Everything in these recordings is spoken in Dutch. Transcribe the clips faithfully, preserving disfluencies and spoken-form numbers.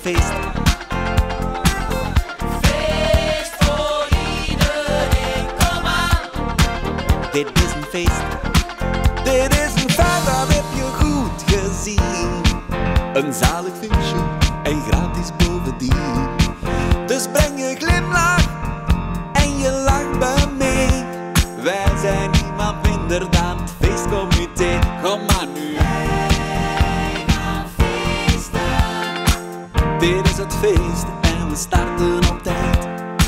feest. Feest voor iedereen, kom aan. Dit is een feest. Dit is een feest, dat heb je goed gezien. Een zalig feestje en gratis bovendien. Dus breng je glimlach en je lacht bij mee. Wij zijn niemand minder dan het feestcomité. Kom maar nu. Wij gaan feesten. Dit is het feest en we starten op tijd.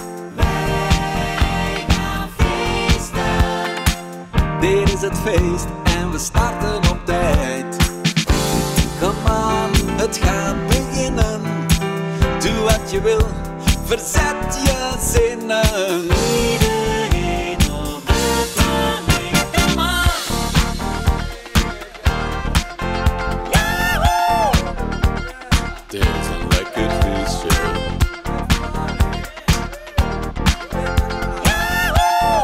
Wij gaan feesten. Dit is het feest en we starten op tijd. Kom aan, het gaat beginnen. Doe wat je wil, verzet je zinnen. Iedereen op de planning, kom aan. Yahoo! Dit is een lekker feestje. Yahoo!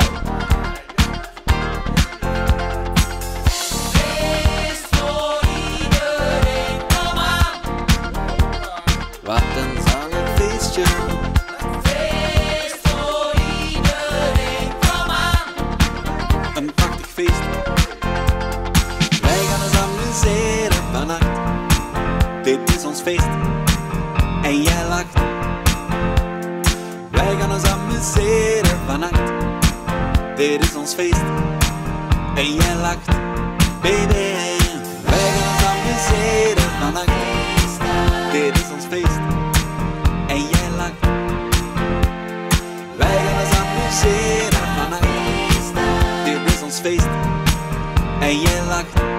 Feest voor iedereen, kom aan. Wat een zalig feestje. Feest voor iedereen, kom aan. Een prachtig feest. Wij gaan ons amuseren vannacht. Dit is ons feest en jij lacht. Wij gaan ons amuseren vannacht. Dit is ons feest en jij lacht. Baby, wij gaan ons amuseren vannacht. Dit is ons feest en jij lacht. Wij gaan ons amuseren vannacht. Dit is ons feest en jij lacht.